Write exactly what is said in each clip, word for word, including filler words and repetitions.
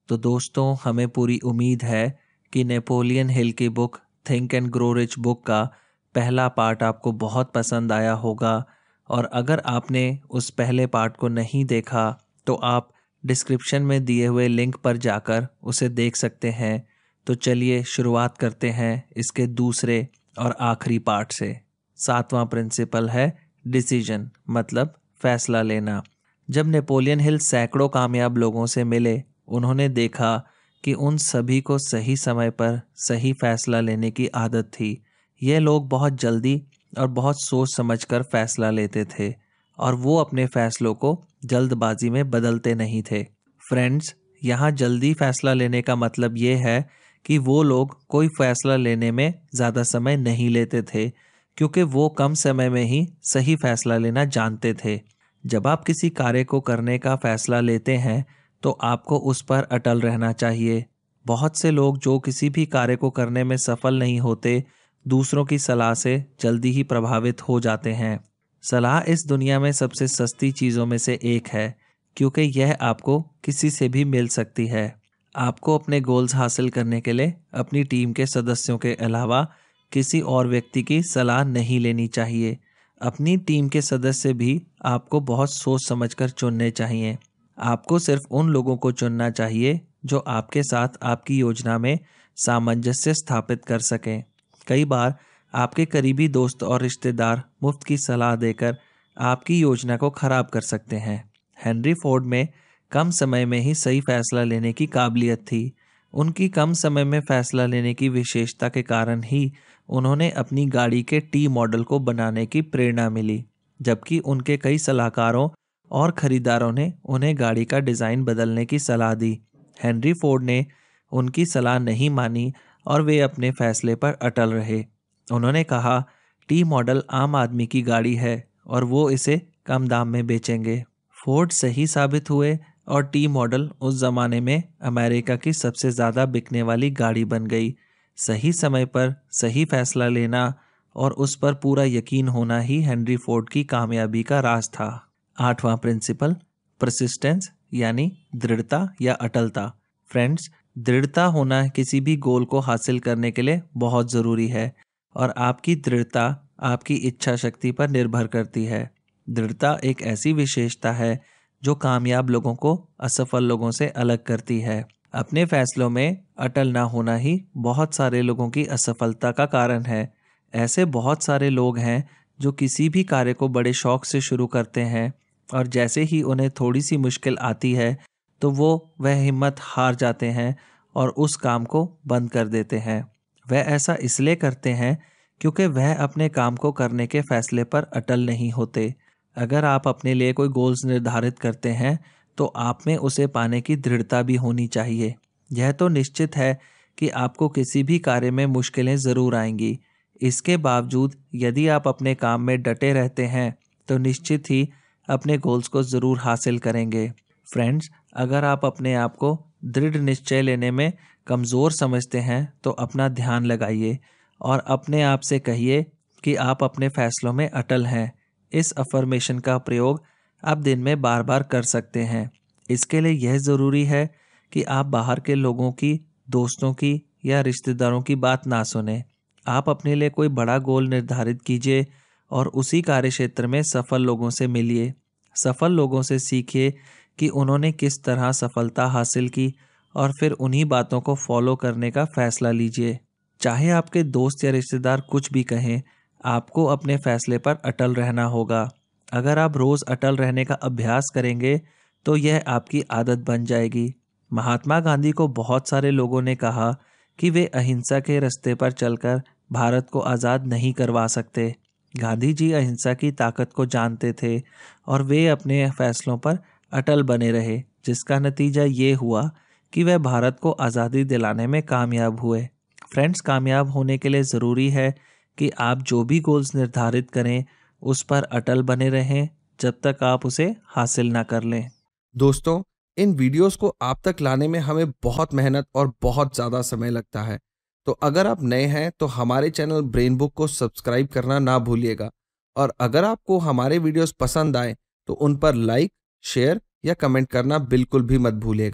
तो दोस्तों, हमें पूरी उम्मीद है कि नेपोलियन हिल की book think and grow rich book का पहला पार्ट आपको बहुत पसंद आया होगा। और अगर आपने उस पहले पार्ट को नहीं देखा तो आप डिस्क्रिप्शन में दिए हुए लिंक पर जाकर उसे देख सकते हैं। तो चलिए शुरुआत करते हैं इसके दूसरे और आखिरी पार्ट से। सातवां प्रिंसिपल है डिसीजन, मतलब फैसला लेना। जब नेपोलियन हिल सैकड़ों कामयाब लोगों से मिले, उन्होंने देखा कि उन सभी को सही समय पर सही फैसला लेने की आदत थी। ये लोग बहुत जल्दी और बहुत सोच समझकर फैसला लेते थे और वो अपने फैसलों को जल्दबाजी में बदलते नहीं थे। फ्रेंड्स, यहाँ जल्दी फैसला लेने का मतलब ये है कि वो लोग कोई फैसला लेने में ज़्यादा समय नहीं लेते थे, क्योंकि वो कम समय में ही सही फैसला लेना जानते थे। जब आप किसी कार्य को करने का फैसला लेते हैं तो आपको उस पर अटल रहना चाहिए। बहुत से लोग जो किसी भी कार्य को करने में सफल नहीं होते, दूसरों की सलाह से जल्दी ही प्रभावित हो जाते हैं। सलाह इस दुनिया में सबसे सस्ती चीज़ों में से एक है, क्योंकि यह आपको किसी से भी मिल सकती है। आपको अपने गोल्स हासिल करने के लिए अपनी टीम के सदस्यों के अलावा किसी और व्यक्ति की सलाह नहीं लेनी चाहिए। अपनी टीम के सदस्य भी आपको बहुत सोच समझकर चुनने चाहिए। आपको सिर्फ उन लोगों को चुनना चाहिए जो आपके साथ आपकी योजना में सामंजस्य स्थापित कर सकें। कई बार आपके करीबी दोस्त और रिश्तेदार मुफ्त की सलाह देकर आपकी योजना को खराब कर सकते हैं। हेनरी फोर्ड में कम समय में ही सही फैसला लेने की काबिलियत थी। उनकी कम समय में फैसला लेने की विशेषता के कारण ही उन्होंने अपनी गाड़ी के टी मॉडल को बनाने की प्रेरणा मिली, जबकि उनके कई सलाहकारों और खरीदारों ने उन्हें गाड़ी का डिज़ाइन बदलने की सलाह दी। हेनरी फोर्ड ने उनकी सलाह नहीं मानी और वे अपने फैसले पर अटल रहे। उन्होंने कहा, टी मॉडल आम आदमी की गाड़ी है और वो इसे कम दाम में बेचेंगे। फोर्ड सही साबित हुए और टी मॉडल उस ज़माने में अमेरिका की सबसे ज़्यादा बिकने वाली गाड़ी बन गई। सही समय पर सही फैसला लेना और उस पर पूरा यकीन होना ही हेनरी फोर्ड की कामयाबी का राज था। आठवां प्रिंसिपल, परसिस्टेंस, यानी दृढ़ता या अटलता। फ्रेंड्स, दृढ़ता होना किसी भी गोल को हासिल करने के लिए बहुत ज़रूरी है और आपकी दृढ़ता आपकी इच्छा शक्ति पर निर्भर करती है। दृढ़ता एक ऐसी विशेषता है जो कामयाब लोगों को असफल लोगों से अलग करती है। अपने फैसलों में अटल ना होना ही बहुत सारे लोगों की असफलता का कारण है। ऐसे बहुत सारे लोग हैं जो किसी भी कार्य को बड़े शौक से शुरू करते हैं और जैसे ही उन्हें थोड़ी सी मुश्किल आती है तो वो वह हिम्मत हार जाते हैं और उस काम को बंद कर देते हैं। वह ऐसा इसलिए करते हैं क्योंकि वह अपने काम को करने के फैसले पर अटल नहीं होते। अगर आप अपने लिए कोई गोल्स निर्धारित करते हैं तो आप में उसे पाने की दृढ़ता भी होनी चाहिए। यह तो निश्चित है कि आपको किसी भी कार्य में मुश्किलें ज़रूर आएंगी। इसके बावजूद यदि आप अपने काम में डटे रहते हैं तो निश्चित ही अपने गोल्स को ज़रूर हासिल करेंगे। फ्रेंड्स, अगर आप अपने आप को दृढ़ निश्चय लेने में कमज़ोर समझते हैं तो अपना ध्यान लगाइए और अपने आप से कहिए कि आप अपने फैसलों में अटल हैं। इस अफर्मेशन का प्रयोग आप दिन में बार बार कर सकते हैं। इसके लिए यह ज़रूरी है कि आप बाहर के लोगों की, दोस्तों की या रिश्तेदारों की बात ना सुनें। आप अपने लिए कोई बड़ा गोल निर्धारित कीजिए और उसी कार्य क्षेत्र में सफल लोगों से मिलिए। सफल लोगों से सीखिए कि उन्होंने किस तरह सफलता हासिल की और फिर उन्हीं बातों को फॉलो करने का फैसला लीजिए। चाहे आपके दोस्त या रिश्तेदार कुछ भी कहें, आपको अपने फैसले पर अटल रहना होगा। अगर आप रोज़ अटल रहने का अभ्यास करेंगे तो यह आपकी आदत बन जाएगी। महात्मा गांधी को बहुत सारे लोगों ने कहा कि वे अहिंसा के रास्ते पर चलकर भारत को आज़ाद नहीं करवा सकते। गांधी जी अहिंसा की ताकत को जानते थे और वे अपने फैसलों पर अटल बने रहे, जिसका नतीजा ये हुआ कि वह भारत को आज़ादी दिलाने में कामयाब हुए। फ्रेंड्स, कामयाब होने के लिए ज़रूरी है कि आप जो भी गोल्स निर्धारित करें उस पर अटल बने रहें जब तक आप उसे हासिल ना कर लें। दोस्तों, इन वीडियोस को आप तक लाने में हमें बहुत मेहनत और बहुत ज़्यादा समय लगता है, तो अगर आप नए हैं तो हमारे चैनल ब्रेन बुक को सब्सक्राइब करना ना भूलिएगा। और अगर आपको हमारे वीडियोस पसंद आए तो उन पर लाइक, शेयर या कमेंट करना बिल्कुल भी मत भूलिएगा।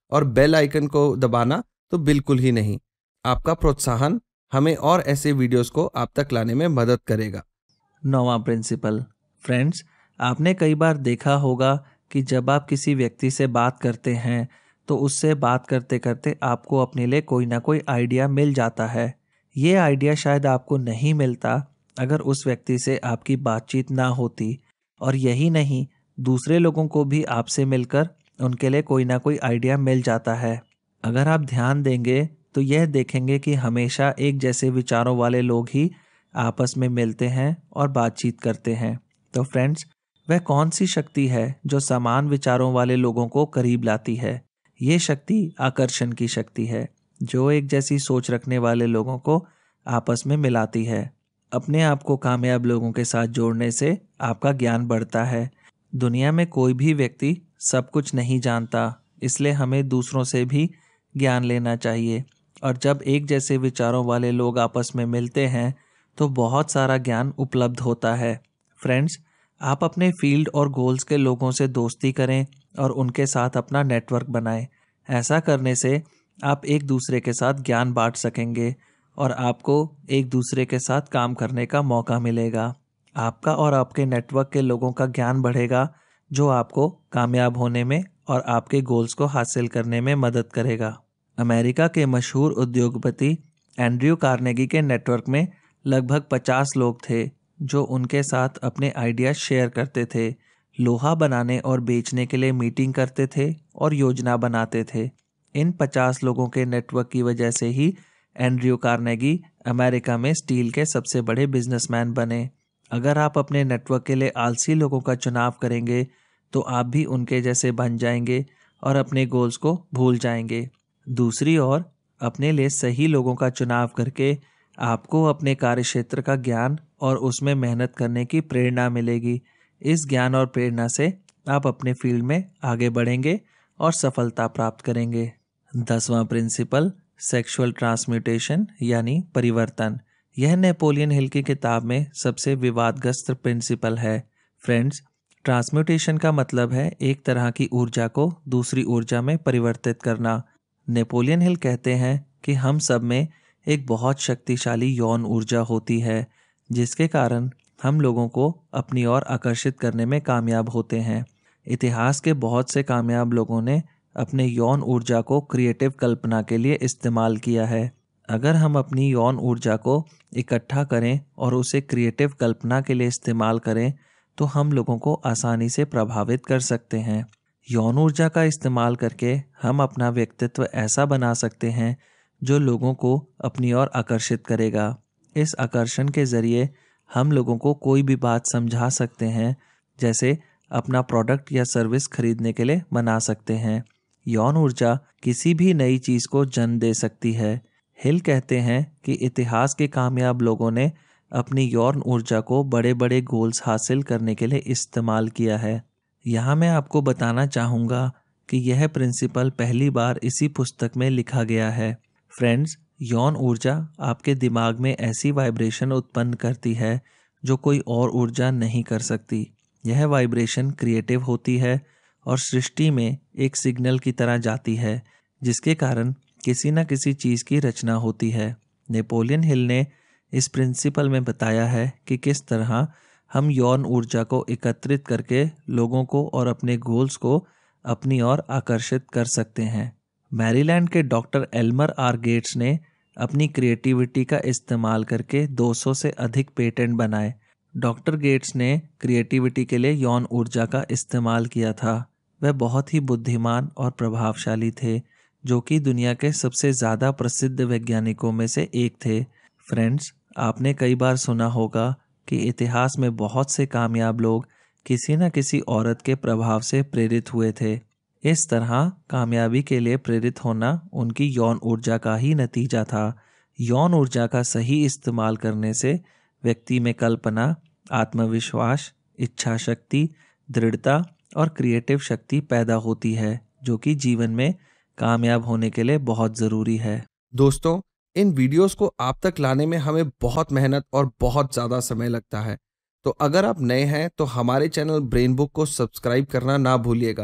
और बेल आइकन को दबाना तो बिल्कुल ही नहीं। आपका प्रोत्साहन हमें और ऐसे वीडियोस को आप तक लाने में मदद करेगा। नौवां प्रिंसिपल। फ्रेंड्स, आपने कई बार देखा होगा कि जब आप किसी व्यक्ति से बात करते हैं तो उससे बात करते करते आपको अपने लिए कोई ना कोई आइडिया मिल जाता है। ये आइडिया शायद आपको नहीं मिलता अगर उस व्यक्ति से आपकी बातचीत ना होती, और यही नहीं, दूसरे लोगों को भी आपसे मिलकर उनके लिए कोई ना कोई आइडिया मिल जाता है। अगर आप ध्यान देंगे तो यह देखेंगे कि हमेशा एक जैसे विचारों वाले लोग ही आपस में मिलते हैं और बातचीत करते हैं। तो फ्रेंड्स, वह कौन सी शक्ति है जो समान विचारों वाले लोगों को करीब लाती है? ये शक्ति आकर्षण की शक्ति है, जो एक जैसी सोच रखने वाले लोगों को आपस में मिलाती है। अपने आप को कामयाब लोगों के साथ जोड़ने से आपका ज्ञान बढ़ता है। दुनिया में कोई भी व्यक्ति सब कुछ नहीं जानता, इसलिए हमें दूसरों से भी ज्ञान लेना चाहिए। और जब एक जैसे विचारों वाले लोग आपस में मिलते हैं तो बहुत सारा ज्ञान उपलब्ध होता है। फ्रेंड्स, आप अपने फील्ड और गोल्स के लोगों से दोस्ती करें और उनके साथ अपना नेटवर्क बनाएं। ऐसा करने से आप एक दूसरे के साथ ज्ञान बांट सकेंगे और आपको एक दूसरे के साथ काम करने का मौका मिलेगा। आपका और आपके नेटवर्क के लोगों का ज्ञान बढ़ेगा, जो आपको कामयाब होने में और आपके गोल्स को हासिल करने में मदद करेगा। अमेरिका के मशहूर उद्योगपति एंड्रयू कार्नेगी के नेटवर्क में लगभग पचास लोग थे जो उनके साथ अपने आइडियाज शेयर करते थे, लोहा बनाने और बेचने के लिए मीटिंग करते थे और योजना बनाते थे। इन पचास लोगों के नेटवर्क की वजह से ही एंड्रयू कार्नेगी अमेरिका में स्टील के सबसे बड़े बिजनेसमैन बने। अगर आप अपने नेटवर्क के लिए आलसी लोगों का चुनाव करेंगे तो आप भी उनके जैसे बन जाएंगे और अपने गोल्स को भूल जाएंगे। दूसरी ओर, अपने लिए सही लोगों का चुनाव करके आपको अपने कार्यक्षेत्र का ज्ञान और उसमें मेहनत करने की प्रेरणा मिलेगी। इस ज्ञान और प्रेरणा से आप अपने फील्ड में आगे बढ़ेंगे और सफलता प्राप्त करेंगे। दसवां प्रिंसिपल, सेक्सुअल ट्रांसम्यूटेशन यानी परिवर्तन। यह नेपोलियन हिल की किताब में सबसे विवादग्रस्त प्रिंसिपल है। फ्रेंड्स, ट्रांसम्यूटेशन का मतलब है एक तरह की ऊर्जा को दूसरी ऊर्जा में परिवर्तित करना। नेपोलियन हिल कहते हैं कि हम सब में एक बहुत शक्तिशाली यौन ऊर्जा होती है, जिसके कारण हम लोगों को अपनी ओर आकर्षित करने में कामयाब होते हैं। इतिहास के बहुत से कामयाब लोगों ने अपने यौन ऊर्जा को क्रिएटिव कल्पना के लिए इस्तेमाल किया है। अगर हम अपनी यौन ऊर्जा को इकट्ठा करें और उसे क्रिएटिव कल्पना के लिए इस्तेमाल करें तो हम लोगों को आसानी से प्रभावित कर सकते हैं। यौन ऊर्जा का इस्तेमाल करके हम अपना व्यक्तित्व ऐसा बना सकते हैं जो लोगों को अपनी ओर आकर्षित करेगा। इस आकर्षण के जरिए हम लोगों को कोई भी बात समझा सकते हैं, जैसे अपना प्रोडक्ट या सर्विस खरीदने के लिए मना सकते हैं। यौन ऊर्जा किसी भी नई चीज़ को जन्म दे सकती है। हिल कहते हैं कि इतिहास के कामयाब लोगों ने अपनी यौन ऊर्जा को बड़े बड़े गोल्स हासिल करने के लिए इस्तेमाल किया है। यहाँ मैं आपको बताना चाहूँगा कि यह प्रिंसिपल पहली बार इसी पुस्तक में लिखा गया है। फ्रेंड्स, यौन ऊर्जा आपके दिमाग में ऐसी वाइब्रेशन उत्पन्न करती है जो कोई और ऊर्जा नहीं कर सकती। यह वाइब्रेशन क्रिएटिव होती है और सृष्टि में एक सिग्नल की तरह जाती है, जिसके कारण किसी न किसी चीज़ की रचना होती है। नेपोलियन हिल ने इस प्रिंसिपल में बताया है कि किस तरह हम यौन ऊर्जा को एकत्रित करके लोगों को और अपने गोल्स को अपनी ओर आकर्षित कर सकते हैं। मैरीलैंड के डॉक्टर एल्मर आर गेट्स ने अपनी क्रिएटिविटी का इस्तेमाल करके दो सौ से अधिक पेटेंट बनाए। डॉक्टर गेट्स ने क्रिएटिविटी के लिए यौन ऊर्जा का इस्तेमाल किया था। वह बहुत ही बुद्धिमान और प्रभावशाली थे, जो कि दुनिया के सबसे ज़्यादा प्रसिद्ध वैज्ञानिकों में से एक थे। फ्रेंड्स, आपने कई बार सुना होगा कि इतिहास में बहुत से कामयाब लोग किसी न किसी औरत के प्रभाव से प्रेरित हुए थे। इस तरह कामयाबी के लिए प्रेरित होना उनकी यौन ऊर्जा का ही नतीजा था। यौन ऊर्जा का सही इस्तेमाल करने से व्यक्ति में कल्पना, आत्मविश्वास, इच्छा शक्ति, दृढ़ता और क्रिएटिव शक्ति पैदा होती है, जो कि जीवन में कामयाब होने के लिए बहुत ज़रूरी है। दोस्तों, इन वीडियोस को आप तक लाने में हमें बहुत मेहनत और बहुत ज़्यादा समय लगता है, तो अगर आप नए हैं तो हमारे चैनल ब्रेन बुक को सब्सक्राइब करना ना भूलिएगा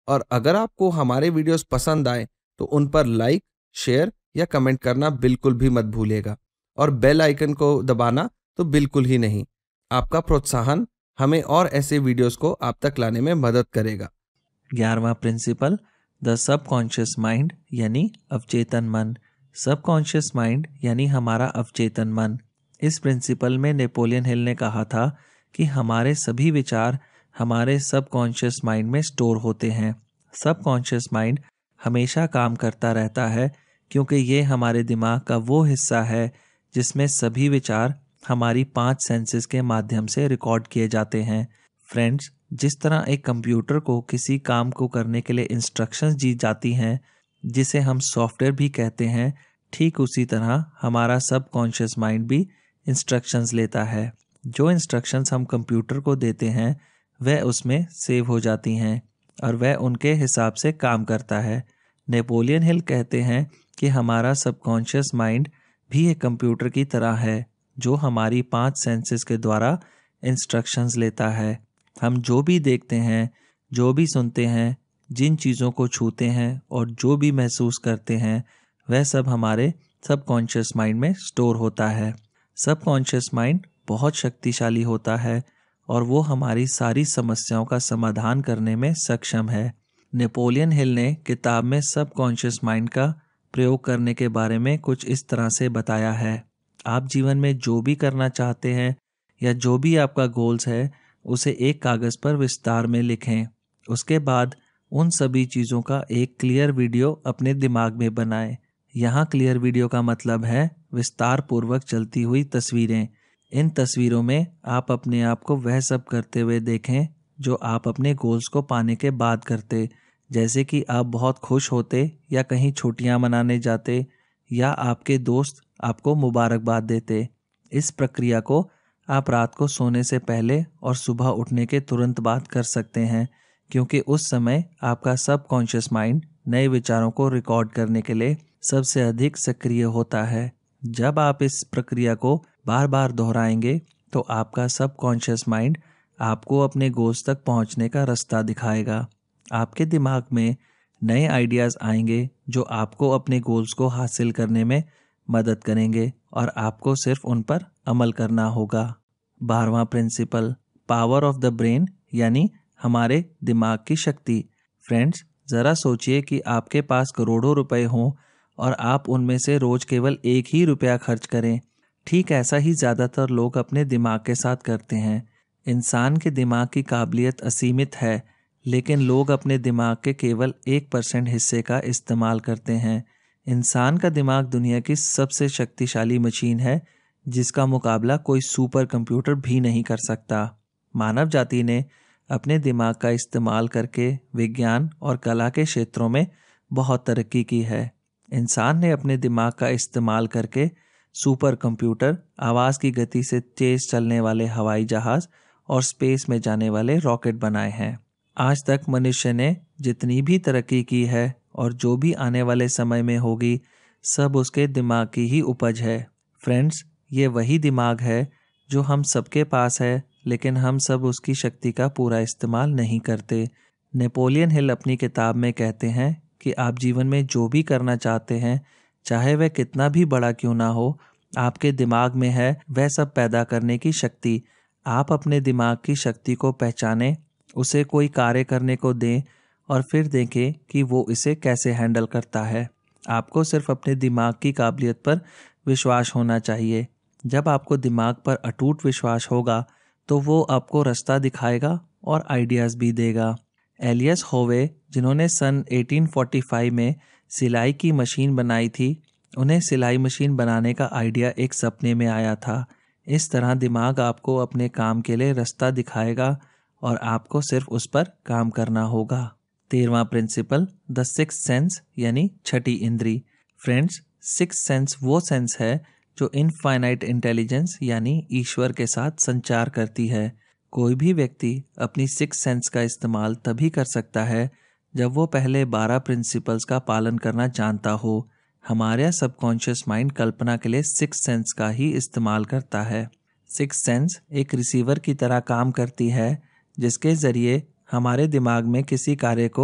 और अगर आपको हमारे वीडियोस पसंद आए तो उन पर लाइक, शेयर या कमेंट करना बिल्कुल भी मत भूलिएगा और बेल आइकन को दबाना तो बिल्कुल ही नहीं। आपका प्रोत्साहन हमें और ऐसे वीडियोस को आप तक लाने में मदद करेगा। ग्यारहवां प्रिंसिपल, द सबकॉन्शियस माइंड यानी अवचेतन मन। सबकॉन्शियस माइंड यानी हमारा अवचेतन मन। इस प्रिंसिपल में नेपोलियन हिल ने कहा था कि हमारे सभी विचार हमारे सबकॉन्शियस माइंड में स्टोर होते हैं। सबकॉन्शियस माइंड हमेशा काम करता रहता है क्योंकि ये हमारे दिमाग का वो हिस्सा है जिसमें सभी विचार हमारी पांच सेंसेस के माध्यम से रिकॉर्ड किए जाते हैं। फ्रेंड्स, जिस तरह एक कंप्यूटर को किसी काम को करने के लिए इंस्ट्रक्शंस दी जाती हैं, जिसे हम सॉफ्टवेयर भी कहते हैं, ठीक उसी तरह हमारा सबकॉन्शियस माइंड भी इंस्ट्रक्शंस लेता है। जो इंस्ट्रक्शंस हम कंप्यूटर को देते हैं वह उसमें सेव हो जाती हैं और वह उनके हिसाब से काम करता है। नेपोलियन हिल कहते हैं कि हमारा सबकॉन्शियस माइंड भी एक कंप्यूटर की तरह है जो हमारी पांच सेंसेस के द्वारा इंस्ट्रक्शंस लेता है। हम जो भी देखते हैं, जो भी सुनते हैं, जिन चीज़ों को छूते हैं और जो भी महसूस करते हैं, वह सब हमारे सबकॉन्शियस माइंड में स्टोर होता है। सबकॉन्शियस माइंड बहुत शक्तिशाली होता है और वो हमारी सारी समस्याओं का समाधान करने में सक्षम है। नेपोलियन हिल ने किताब में सबकॉन्शियस माइंड का प्रयोग करने के बारे में कुछ इस तरह से बताया है। आप जीवन में जो भी करना चाहते हैं या जो भी आपका गोल्स है, उसे एक कागज़ पर विस्तार में लिखें। उसके बाद उन सभी चीज़ों का एक क्लियर वीडियो अपने दिमाग में बनाएं। यहाँ क्लियर वीडियो का मतलब है विस्तार पूर्वक चलती हुई तस्वीरें। इन तस्वीरों में आप अपने आप को वह सब करते हुए देखें जो आप अपने गोल्स को पाने के बाद करते, जैसे कि आप बहुत खुश होते या कहीं छुट्टियां मनाने जाते या आपके दोस्त आपको मुबारकबाद देते। इस प्रक्रिया को आप रात को सोने से पहले और सुबह उठने के तुरंत बाद कर सकते हैं, क्योंकि उस समय आपका सबकॉन्शियस माइंड नए विचारों को रिकॉर्ड करने के लिए सबसे अधिक सक्रिय होता है। जब आप इस प्रक्रिया को बार बार दोहराएंगे तो आपका सबकॉन्शियस माइंड आपको अपने गोल्स तक पहुंचने का रास्ता दिखाएगा। आपके दिमाग में नए आइडियाज़ आएंगे जो आपको अपने गोल्स को हासिल करने में मदद करेंगे और आपको सिर्फ उन पर अमल करना होगा। बारहवां principle, power of the brain यानी हमारे दिमाग की शक्ति। फ्रेंड्स, ज़रा सोचिए कि आपके पास करोड़ों रुपए हों और आप उनमें से रोज़ केवल एक ही रुपया खर्च करें। ठीक ऐसा ही ज़्यादातर लोग अपने दिमाग के साथ करते हैं। इंसान के दिमाग की काबिलियत असीमित है, लेकिन लोग अपने दिमाग के केवल एक परसेंट हिस्से का इस्तेमाल करते हैं। इंसान का दिमाग दुनिया की सबसे शक्तिशाली मशीन है जिसका मुकाबला कोई सुपर कंप्यूटर भी नहीं कर सकता। मानव जाति ने अपने दिमाग का इस्तेमाल करके विज्ञान और कला के क्षेत्रों में बहुत तरक्की की है। इंसान ने अपने दिमाग का इस्तेमाल करके सुपर कंप्यूटर, आवाज़ की गति से तेज चलने वाले हवाई जहाज़ और स्पेस में जाने वाले रॉकेट बनाए हैं। आज तक मनुष्य ने जितनी भी तरक्की की है और जो भी आने वाले समय में होगी, सब उसके दिमाग की ही उपज है। फ्रेंड्स, ये वही दिमाग है जो हम सबके पास है, लेकिन हम सब उसकी शक्ति का पूरा इस्तेमाल नहीं करते। नेपोलियन हिल अपनी किताब में कहते हैं कि आप जीवन में जो भी करना चाहते हैं, चाहे वह कितना भी बड़ा क्यों ना हो, आपके दिमाग में है वह सब पैदा करने की शक्ति। आप अपने दिमाग की शक्ति को पहचानें, उसे कोई कार्य करने को दें और फिर देखें कि वो इसे कैसे हैंडल करता है। आपको सिर्फ अपने दिमाग की काबिलियत पर विश्वास होना चाहिए। जब आपको दिमाग पर अटूट विश्वास होगा तो वो आपको रास्ता दिखाएगा और आइडियाज़ भी देगा। एलियस होवे, जिन्होंने सन अठारह सौ पैंतालीस में सिलाई की मशीन बनाई थी, उन्हें सिलाई मशीन बनाने का आइडिया एक सपने में आया था। इस तरह दिमाग आपको अपने काम के लिए रास्ता दिखाएगा और आपको सिर्फ उस पर काम करना होगा। तेरहवां प्रिंसिपल, द सिक्स्थ सेंस यानी छठी इंद्री। फ्रेंड्स, सिक्स्थ सेंस वो सेंस है जो इनफाइनाइट इंटेलिजेंस यानी ईश्वर के साथ संचार करती है। कोई भी व्यक्ति अपनी सिक्स्थ सेंस का इस्तेमाल तभी कर सकता है जब वो पहले बारह प्रिंसिपल्स का पालन करना जानता हो। हमारा सबकॉन्शियस माइंड कल्पना के लिए सिक्स्थ सेंस का ही इस्तेमाल करता है। सिक्स्थ सेंस एक रिसीवर की तरह काम करती है जिसके ज़रिए हमारे दिमाग में किसी कार्य को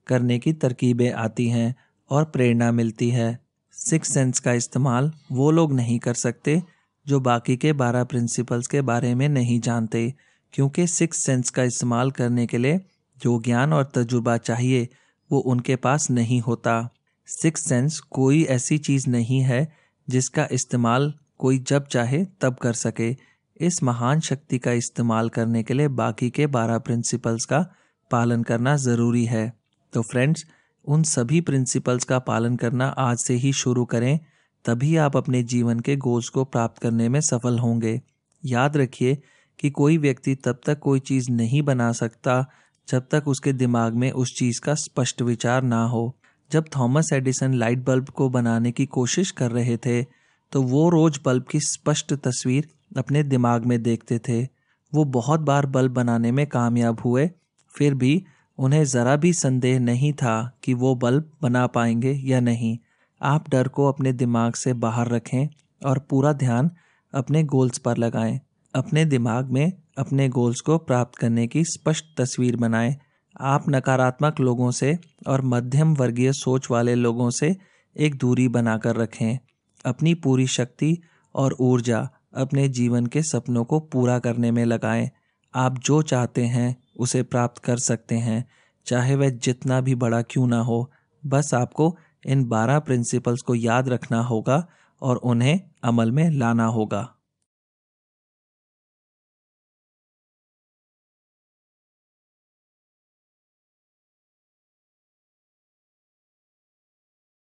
करने की तरकीबें आती हैं और प्रेरणा मिलती है। सिक्स सेंस का इस्तेमाल वो लोग नहीं कर सकते जो बाकी के बारह प्रिंसिपल्स के बारे में नहीं जानते, क्योंकि सिक्स सेंस का इस्तेमाल करने के लिए जो ज्ञान और तजुर्बा चाहिए वो उनके पास नहीं होता। सिक्स सेंस कोई ऐसी चीज़ नहीं है जिसका इस्तेमाल कोई जब चाहे तब कर सके। इस महान शक्ति का इस्तेमाल करने के लिए बाकी के बारह प्रिंसिपल्स का पालन करना ज़रूरी है। तो फ्रेंड्स, उन सभी प्रिंसिपल्स का पालन करना आज से ही शुरू करें, तभी आप अपने जीवन के गोल्स को प्राप्त करने में सफल होंगे। याद रखिए कि कोई व्यक्ति तब तक कोई चीज़ नहीं बना सकता जब तक उसके दिमाग में उस चीज़ का स्पष्ट विचार ना हो। जब थॉमस एडिसन लाइट बल्ब को बनाने की कोशिश कर रहे थे तो वो रोज बल्ब की स्पष्ट तस्वीर अपने दिमाग में देखते थे। वो बहुत बार बल्ब बनाने में कामयाब हुए, फिर भी उन्हें ज़रा भी संदेह नहीं था कि वो बल्ब बना पाएंगे या नहीं। आप डर को अपने दिमाग से बाहर रखें और पूरा ध्यान अपने गोल्स पर लगाएं। अपने दिमाग में अपने गोल्स को प्राप्त करने की स्पष्ट तस्वीर बनाएं। आप नकारात्मक लोगों से और मध्यम वर्गीय सोच वाले लोगों से एक दूरी बनाकर रखें। अपनी पूरी शक्ति और ऊर्जा अपने जीवन के सपनों को पूरा करने में लगाएं। आप जो चाहते हैं उसे प्राप्त कर सकते हैं, चाहे वह जितना भी बड़ा क्यों ना हो। बस आपको इन बारह प्रिंसिपल्स को याद रखना होगा और उन्हें अमल में लाना होगा।